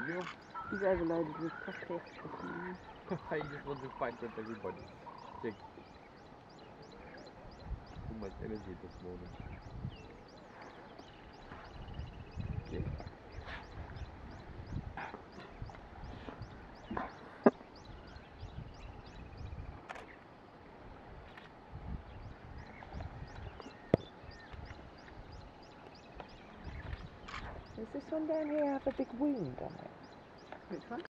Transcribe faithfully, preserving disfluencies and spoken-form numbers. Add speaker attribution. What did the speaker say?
Speaker 1: you?
Speaker 2: He's overloaded with coffee this morning.
Speaker 1: I just want to fight with everybody. Check. Too much energy this morning. Okay.
Speaker 3: Does this one down here have a big wound on it?
Speaker 2: Which one?